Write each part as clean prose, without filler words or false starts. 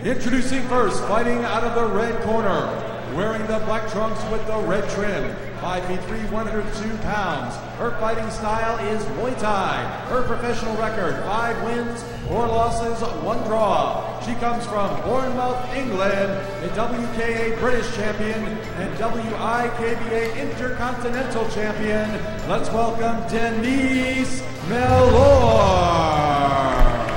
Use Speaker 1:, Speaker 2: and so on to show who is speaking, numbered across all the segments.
Speaker 1: Introducing first, fighting out of the red corner, wearing the black trunks with the red trim, 5'3", 102 pounds. Her fighting style is Muay Thai. Her professional record, 5 wins, 4 losses, 1 draw. She comes from Bournemouth, England, a WKA British champion and WIKBA Intercontinental champion. Let's welcome Denise Mellor.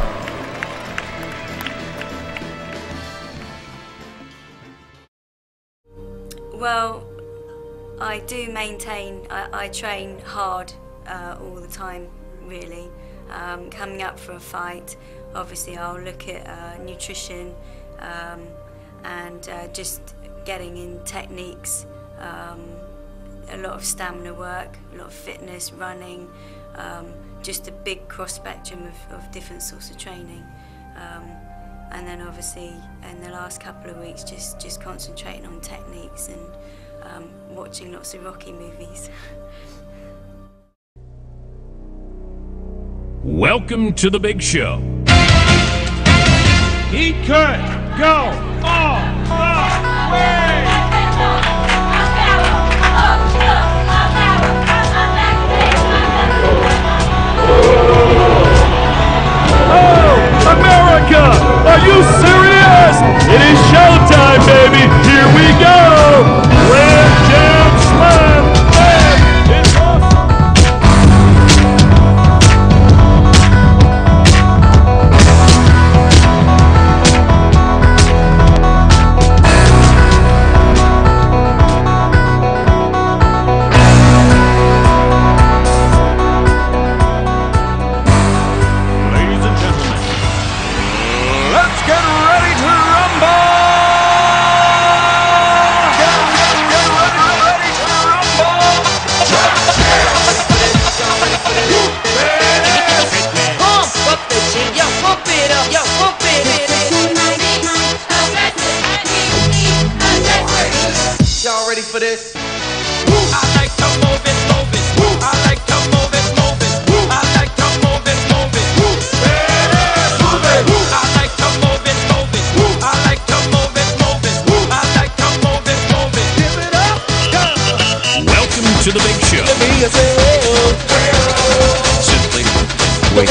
Speaker 2: Well, I do maintain, I train hard all the time, really. Coming up for a fight, obviously I'll look at nutrition and just getting in techniques, a lot of stamina work, a lot of fitness, running, just a big cross spectrum of different sorts of training. And then obviously in the last couple of weeks just concentrating on techniques and watching lots of Rocky movies.
Speaker 3: Welcome to the big show.
Speaker 4: Eat good, go, all the way!
Speaker 3: America, are you serious? It is showtime, baby. Here we go. Grand Jam Slam. Hey, it's awesome.
Speaker 5: For this.
Speaker 4: I like to move it, move it. I like to move it, move it. I like to move it, move it. Move it. I like to move it, move it. I like to move it, move it. I like to move it, move it. Give it up, go.
Speaker 3: Welcome to the big show. Simply wait.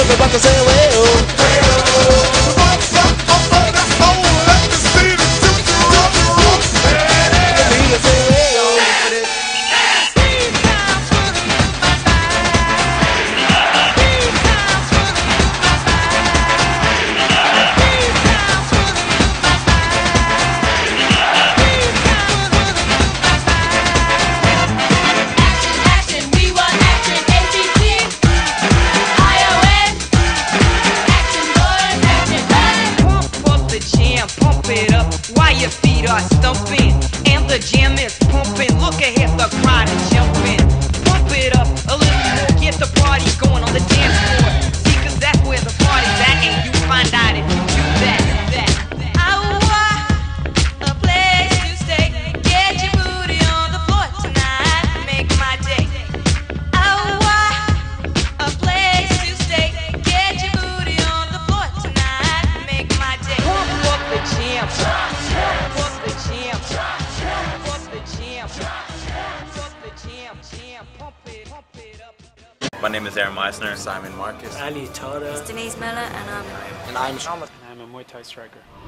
Speaker 6: While your feet are stumping and the jam is pumping, look ahead, the crowd is jumping. Pump it up a little more, get the party going on the dance floor. See, 'cause that's where the party's at, and you find out if you do that. I want a place to stay. Get your booty on the floor tonight, make my day. I want a place to stay. Get your booty on the floor tonight, make my day. Pump up the jam.
Speaker 5: My name is Aaron Meissner. Simon Marcus.
Speaker 7: Ali Tara.
Speaker 2: It's Denise Mellor and
Speaker 7: I'm Sean. And I'm a Muay Thai striker.